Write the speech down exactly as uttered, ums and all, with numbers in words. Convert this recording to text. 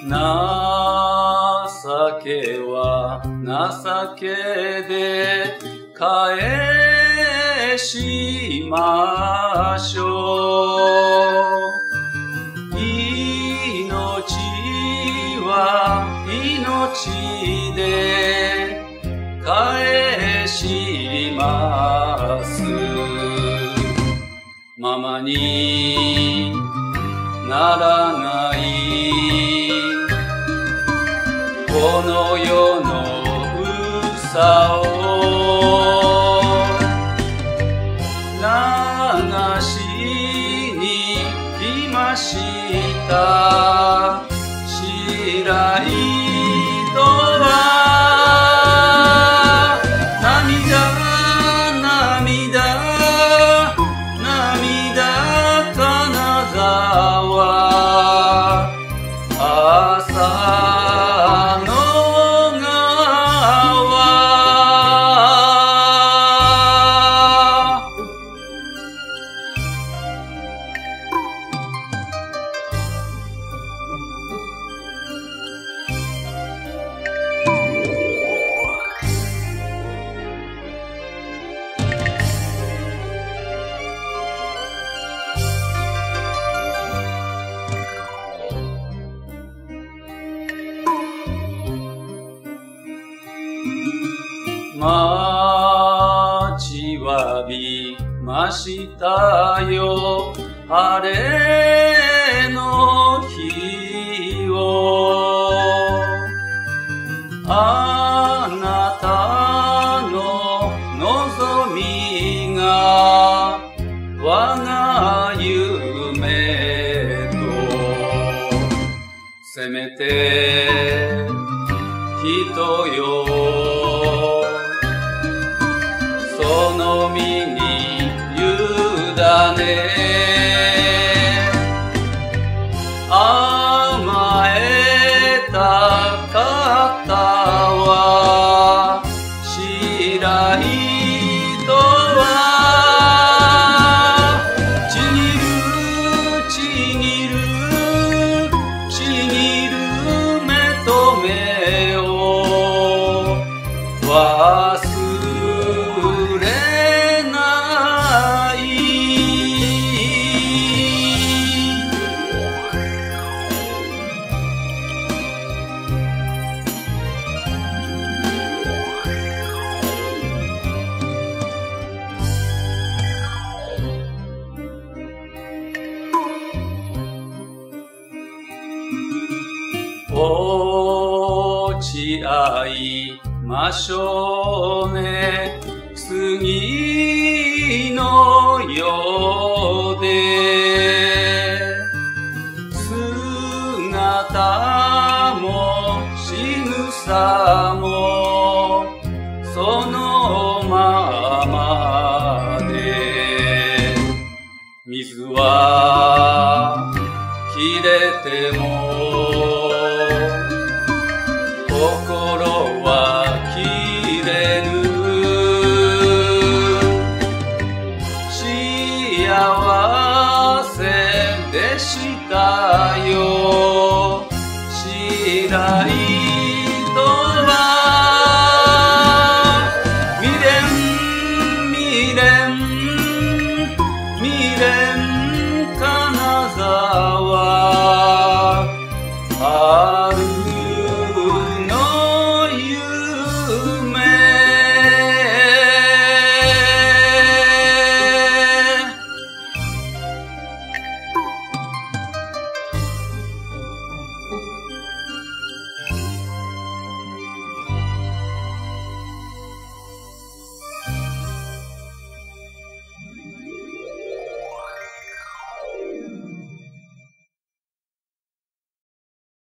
情けは情けで返しましょう。命は命で返します。ままにならないこの世の草を流しに来ました。白いとは涙涙涙金沢朝の待ちわびましたよ晴れの日を。あなたの望みが我が夢とせめて人よその身に委ね甘えた方は白いとはちぎるちぎるちぎる目と目を忘れない落ち合いましょうね次の世で姿も仕草もそのままで水は切れても心は切れぬ幸せでしたよ白